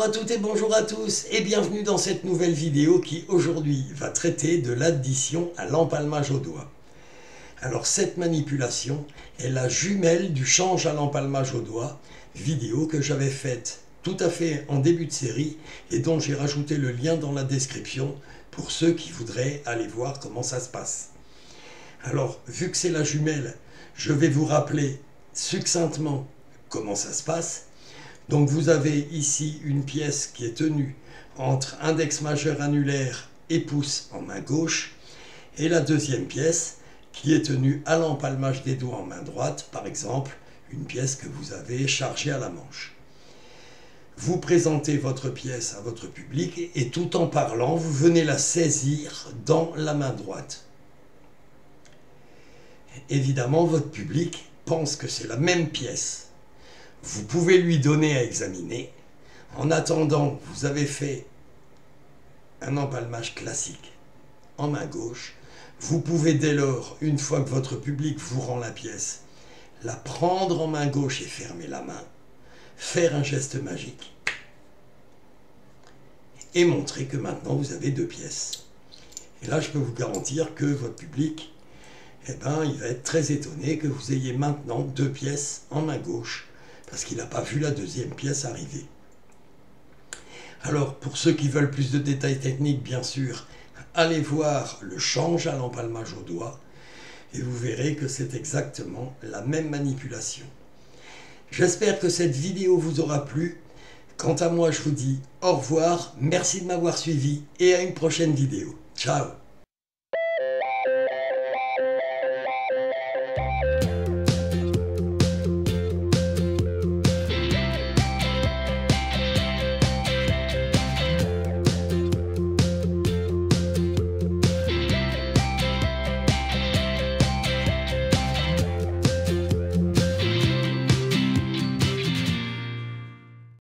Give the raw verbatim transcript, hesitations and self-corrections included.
à toutes et bonjour à tous et bienvenue dans cette nouvelle vidéo qui aujourd'hui va traiter de l'addition à l'empalmage au doigt. Alors cette manipulation est la jumelle du change à l'empalmage au doigt, vidéo que j'avais faite tout à fait en début de série et dont j'ai rajouté le lien dans la description pour ceux qui voudraient aller voir comment ça se passe. Alors vu que c'est la jumelle, je vais vous rappeler succinctement comment ça se passe. Donc vous avez ici une pièce qui est tenue entre index majeur annulaire et pouce en main gauche et la deuxième pièce qui est tenue à l'empalmage des doigts en main droite, par exemple une pièce que vous avez chargée à la manche. Vous présentez votre pièce à votre public et tout en parlant, vous venez la saisir dans la main droite. Évidemment, votre public pense que c'est la même pièce. Vous pouvez lui donner à examiner. En attendant, vous avez fait un empalmage classique en main gauche. Vous pouvez dès lors, une fois que votre public vous rend la pièce, la prendre en main gauche et fermer la main, faire un geste magique et montrer que maintenant vous avez deux pièces. Et là, je peux vous garantir que votre public, eh ben, il va être très étonné que vous ayez maintenant deux pièces en main gauche parce qu'il n'a pas vu la deuxième pièce arriver. Alors, pour ceux qui veulent plus de détails techniques, bien sûr, allez voir le change à l'empalmage au doigt et vous verrez que c'est exactement la même manipulation. J'espère que cette vidéo vous aura plu. Quant à moi, je vous dis au revoir, merci de m'avoir suivi et à une prochaine vidéo. Ciao!